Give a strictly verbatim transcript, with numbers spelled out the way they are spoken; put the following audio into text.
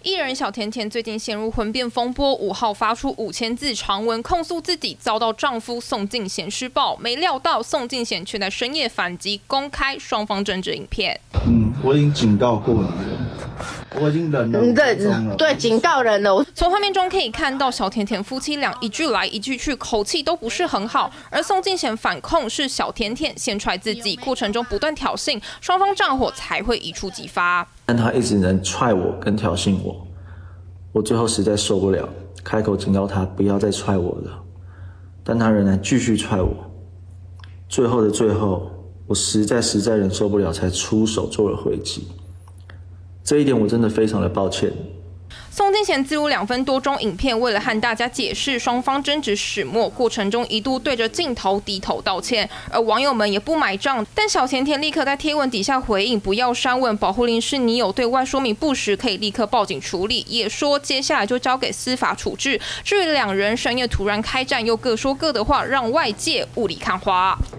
艺人小甜甜最近陷入婚变风波，五号发出五千字长文控诉自己遭到丈夫宋敬贤施暴，没料到宋敬贤却在深夜反击，公开双方争执影片。 嗯，我已经警告过你了。 我已经忍了五分钟了。 对，警告人了。 从画面中可以看到，小甜甜夫妻俩一句来一句去，口气都不是很好。而宋敬贤反控是小甜甜先踹自己，过程中不断挑衅，双方战火才会一触即发。 但他一直能踹我跟挑衅我，我最后实在受不了，开口警告他不要再踹我了，但他仍然继续踹我。最后的最后，我实在实在忍受不了，才出手做了回击。 这一点我真的非常的抱歉。 宋敬贤自录两分多钟影片，为了和大家解释双方争执始末，过程中一度对着镜头低头道歉，而网友们也不买账。但小甜甜立刻在贴文底下回应：“不要删文，保护令是你有对外说明不实，可以立刻报警处理。”也说接下来就交给司法处置。至于两人深夜突然开战，又各说各的话，让外界雾里看花。